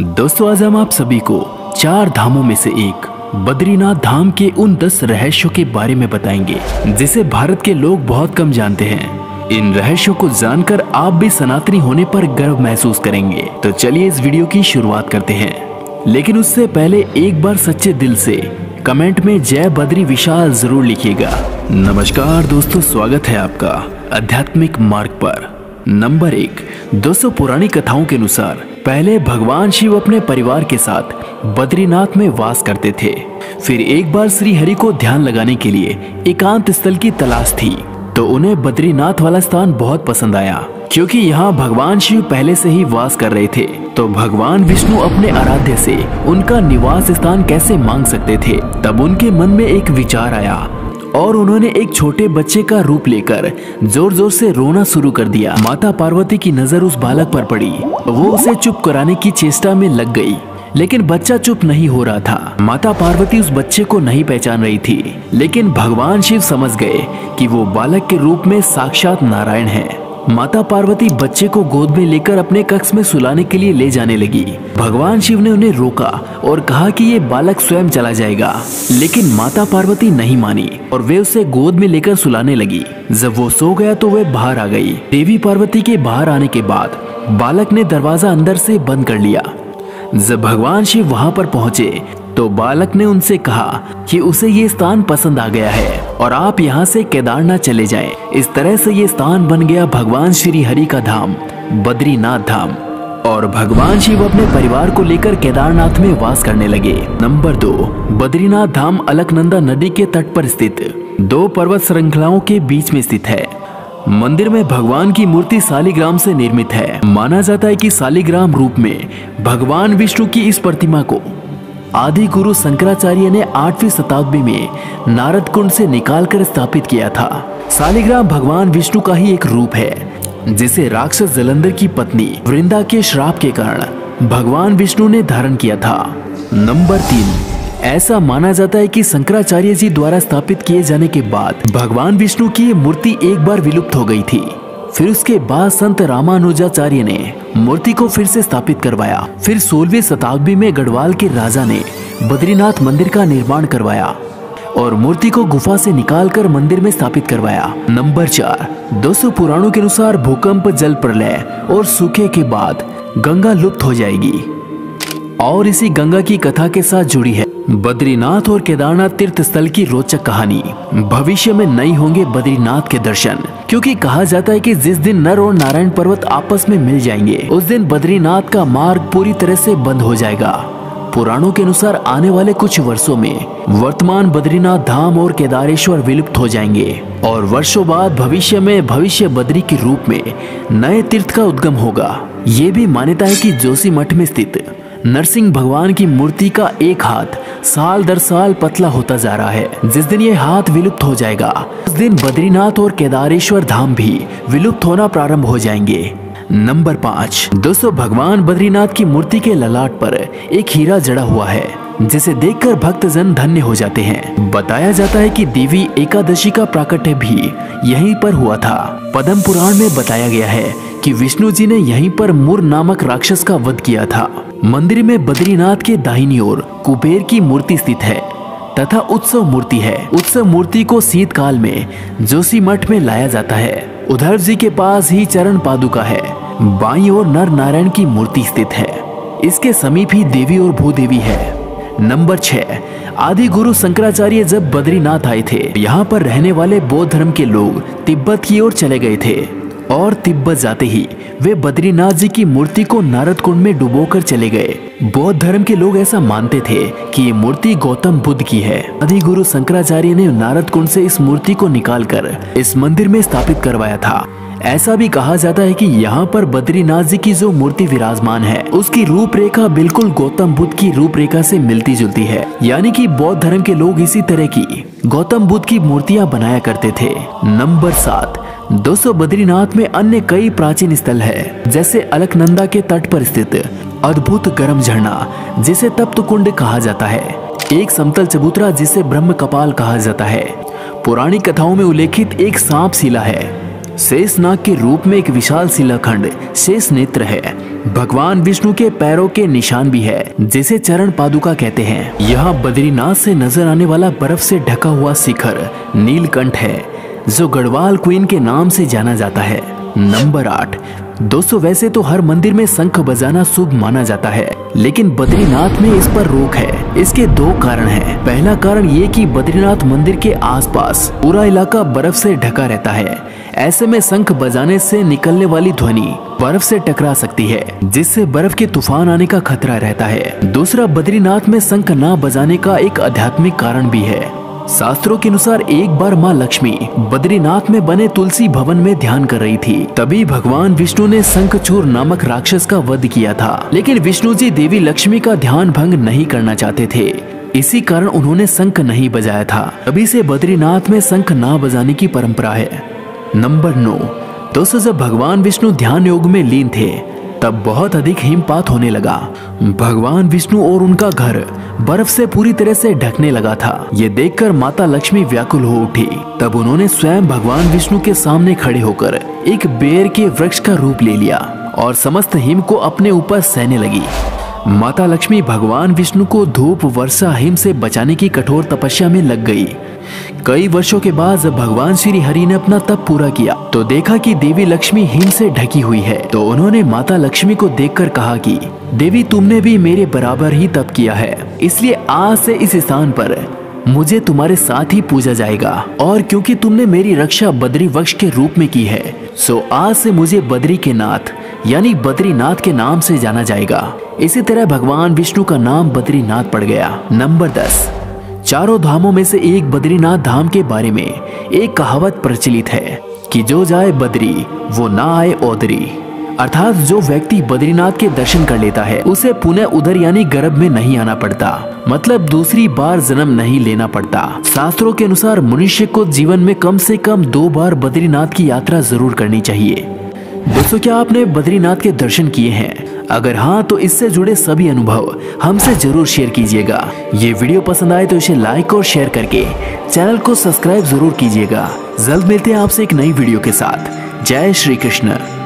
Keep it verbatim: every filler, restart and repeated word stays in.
दोस्तों आज हम आप सभी को चार धामों में से एक बद्रीनाथ धाम के उन दस रहस्यों के बारे में बताएंगे जिसे भारत के लोग बहुत कम जानते हैं। इन रहस्यों को जानकर आप भी सनातनी होने पर गर्व महसूस करेंगे। तो चलिए इस वीडियो की शुरुआत करते हैं, लेकिन उससे पहले एक बार सच्चे दिल से कमेंट में जय बद्री विशाल जरूर लिखिएगा। नमस्कार दोस्तों, स्वागत है आपका आध्यात्मिक मार्ग पर। नंबर एक, दोस्तों पुरानी कथाओं के अनुसार पहले भगवान शिव अपने परिवार के साथ बद्रीनाथ में वास करते थे। फिर एक बार श्री हरि को ध्यान लगाने के लिए एकांत स्थल की तलाश थी, तो उन्हें बद्रीनाथ वाला स्थान बहुत पसंद आया, क्योंकि यहाँ भगवान शिव पहले से ही वास कर रहे थे। तो भगवान विष्णु अपने आराध्य से उनका निवास स्थान कैसे मांग सकते थे। तब उनके मन में एक विचार आया और उन्होंने एक छोटे बच्चे का रूप लेकर जोर जोर से रोना शुरू कर दिया। माता पार्वती की नजर उस बालक पर पड़ी। वो उसे चुप कराने की चेष्टा में लग गई, लेकिन बच्चा चुप नहीं हो रहा था। माता पार्वती उस बच्चे को नहीं पहचान रही थी, लेकिन भगवान शिव समझ गए कि वो बालक के रूप में साक्षात नारायण है। माता पार्वती बच्चे को गोद में लेकर अपने कक्ष में सुलाने के लिए ले जाने लगी। भगवान शिव ने उन्हें रोका और कहा कि ये बालक स्वयं चला जाएगा, लेकिन माता पार्वती नहीं मानी और वे उसे गोद में लेकर सुलाने लगी। जब वो सो गया तो वे बाहर आ गई। देवी पार्वती के बाहर आने के बाद बालक ने दरवाजा अंदर से बंद कर लिया। जब भगवान शिव वहां पर पहुंचे तो बालक ने उनसे कहा कि उसे ये स्थान पसंद आ गया है और आप यहाँ से केदारनाथ चले जाएं। इस तरह से ये स्थान बन गया भगवान श्री हरि का धाम, बद्रीनाथ धाम। और भगवान शिव अपने परिवार को लेकर केदारनाथ में वास करने लगे। नंबर दो, बद्रीनाथ धाम अलकनंदा नदी के तट पर स्थित दो पर्वत श्रृंखलाओं के बीच में स्थित है। मंदिर में भगवान की मूर्ति शालिग्राम से निर्मित है। माना जाता है कि शालिग्राम रूप में भगवान विष्णु की इस प्रतिमा को आदि गुरु शंकराचार्य ने आठवीं शताब्दी में नारद कुंड से निकालकर स्थापित किया था। शालिग्राम भगवान विष्णु का ही एक रूप है, जिसे राक्षस जलंधर की पत्नी वृंदा के श्राप के कारण भगवान विष्णु ने धारण किया था। नंबर तीन, ऐसा माना जाता है कि शंकराचार्य जी द्वारा स्थापित किए जाने के बाद भगवान विष्णु की ये मूर्ति एक बार विलुप्त हो गई थी। फिर उसके बाद संत रामानुजाचार्य ने मूर्ति को फिर से स्थापित करवाया। फिर सोलहवीं शताब्दी में गढ़वाल के राजा ने बद्रीनाथ मंदिर का निर्माण करवाया और मूर्ति को गुफा से निकालकर मंदिर में स्थापित करवाया। नंबर चार, दोस्तों पुराणों के अनुसार भूकंप, जल प्रलय और सूखे के बाद गंगा लुप्त हो जाएगी और इसी गंगा की कथा के साथ जुड़ी है बद्रीनाथ और केदारनाथ तीर्थ स्थल की रोचक कहानी। भविष्य में नहीं होंगे बद्रीनाथ के दर्शन, क्योंकि कहा जाता है कि जिस दिन नर और नारायण पर्वत आपस में मिल जाएंगे, उस दिन बद्रीनाथ का मार्ग पूरी तरह से बंद हो जाएगा। पुराणों के अनुसार आने वाले कुछ वर्षों में वर्तमान बद्रीनाथ धाम और केदारेश्वर विलुप्त हो जाएंगे और वर्षों बाद भविष्य में भविष्य बद्री के रूप में नए तीर्थ का उद्गम होगा। ये भी मान्यता है कि जोशीमठ में स्थित नरसिंह भगवान की मूर्ति का एक हाथ साल दर साल पतला होता जा रहा है। जिस दिन ये हाथ विलुप्त हो जाएगा, उस दिन बद्रीनाथ और केदारेश्वर धाम भी विलुप्त होना प्रारंभ हो जाएंगे। नंबर पाँच, दोस्तों भगवान बद्रीनाथ की मूर्ति के ललाट पर एक हीरा जड़ा हुआ है, जिसे देखकर भक्तजन धन्य हो जाते हैं। बताया जाता है कि देवी एकादशी का प्राकट्य भी यहीं पर हुआ था। पद्म पुराण में बताया गया है कि विष्णु जी ने यहीं पर मुर नामक राक्षस का वध किया था। मंदिर में बद्रीनाथ के दाहिनी ओर कुबेर की मूर्ति स्थित है तथा उत्सव मूर्ति है। उत्सव मूर्ति को शीतकाल में जोशीमठ में लाया जाता है। उधर जी के पास ही चरण पादुका है। बाईं ओर नर नारायण की मूर्ति स्थित है। इसके समीप ही देवी और भूदेवी है। नंबर छह, आदि गुरु शंकराचार्य जब बद्रीनाथ आए थे, यहाँ पर रहने वाले बौद्ध धर्म के लोग तिब्बत की ओर चले गए थे और तिब्बत जाते ही वे बद्रीनाथ जी की मूर्ति को नारद कुंड में डुबोकर चले गए। बौद्ध धर्म के लोग ऐसा मानते थे कि ये मूर्ति गौतम बुद्ध की है। आदि गुरु शंकराचार्य ने नारद कुंड से इस मूर्ति को निकालकर इस मंदिर में स्थापित करवाया था। ऐसा भी कहा जाता है कि यहाँ पर बद्रीनाथ जी की जो मूर्ति विराजमान है, उसकी रूपरेखा बिल्कुल गौतम बुद्ध की रूपरेखा से मिलती जुलती है। यानी कि बौद्ध धर्म के लोग इसी तरह की गौतम बुद्ध की मूर्तियां बनाया करते थे। नंबर सात, दोस्तों बद्रीनाथ में अन्य कई प्राचीन स्थल है, जैसे अलकनंदा के तट पर स्थित अद्भुत गर्म झरना, जिसे तप्त कुंड कहा जाता है। एक समतल चबूतरा, जिसे ब्रह्म कपाल कहा जाता है। पुरानी कथाओं में उल्लेखित एक सांप शिला है। शेषनाग के रूप में एक विशाल शिलाखंड शेष नेत्र है। भगवान विष्णु के पैरों के निशान भी है, जिसे चरण पादुका कहते हैं। यहाँ बद्रीनाथ से नजर आने वाला बर्फ से ढका हुआ शिखर नीलकंठ है, जो गढ़वाल क्वीन के नाम से जाना जाता है। नंबर आठ। दोस्तों, वैसे तो हर मंदिर में शंख बजाना शुभ माना जाता है, लेकिन बद्रीनाथ में इस पर रोक है। इसके दो कारण हैं। पहला कारण ये कि बद्रीनाथ मंदिर के आसपास पूरा इलाका बर्फ से ढका रहता है। ऐसे में शंख बजाने से निकलने वाली ध्वनि बर्फ से टकरा सकती है, जिससे बर्फ के तूफान आने का खतरा रहता है। दूसरा, बद्रीनाथ में शंख न बजाने का एक आध्यात्मिक कारण भी है। शास्त्रों के अनुसार एक बार माँ लक्ष्मी बद्रीनाथ में बने तुलसी भवन में ध्यान कर रही थी। तभी भगवान विष्णु ने शंखचूर नामक राक्षस का वध किया था, लेकिन विष्णु जी देवी लक्ष्मी का ध्यान भंग नहीं करना चाहते थे। इसी कारण उन्होंने शंख नहीं बजाया था। तभी से बद्रीनाथ में शंख ना बजाने की परंपरा है। नंबर नौ। दोस्तों, जब भगवान विष्णु ध्यान योग में लीन थे, तब बहुत अधिक हिमपात होने लगा। भगवान विष्णु और उनका घर बर्फ से पूरी तरह से ढकने लगा था। ये देखकर माता लक्ष्मी व्याकुल हो उठी। तब उन्होंने स्वयं भगवान विष्णु के सामने खड़े होकर एक बेर के वृक्ष का रूप ले लिया और समस्त हिम को अपने ऊपर सहने लगी। माता लक्ष्मी भगवान विष्णु को धूप, वर्षा, हिम से बचाने की कठोर तपस्या में लग गई। कई वर्षों के बाद जब भगवान श्री हरि ने अपना तप पूरा किया, तो देखा कि देवी लक्ष्मी हिम से ढकी हुई है। तो उन्होंने माता लक्ष्मी को देखकर कहा कि देवी, तुमने भी मेरे बराबर ही तप किया है, इसलिए आज से इस स्थान पर मुझे तुम्हारे साथ ही पूजा जाएगा। और क्योंकि तुमने मेरी रक्षा बद्री वृक्ष के रूप में की है, सो आज से मुझे बद्री के नाथ यानी बद्रीनाथ के नाम से जाना जाएगा। इसी तरह भगवान विष्णु का नाम बद्रीनाथ पड़ गया। नंबर दस। चारों धामों में से एक बद्रीनाथ धाम के बारे में एक कहावत प्रचलित है कि जो जाए बद्री वो ना आए औदरी। अर्थात जो व्यक्ति बद्रीनाथ के दर्शन कर लेता है, उसे पुनः उधर यानी गर्भ में नहीं आना पड़ता, मतलब दूसरी बार जन्म नहीं लेना पड़ता। शास्त्रों के अनुसार मनुष्य को जीवन में कम से कम दो बार बद्रीनाथ की यात्रा जरूर करनी चाहिए। दोस्तों, क्या आपने बद्रीनाथ के दर्शन किए हैं? अगर हाँ, तो इससे जुड़े सभी अनुभव हमसे जरूर शेयर कीजिएगा। ये वीडियो पसंद आए तो इसे लाइक और शेयर करके चैनल को सब्सक्राइब जरूर कीजिएगा। जल्द मिलते हैं आपसे एक नई वीडियो के साथ। जय श्री कृष्ण।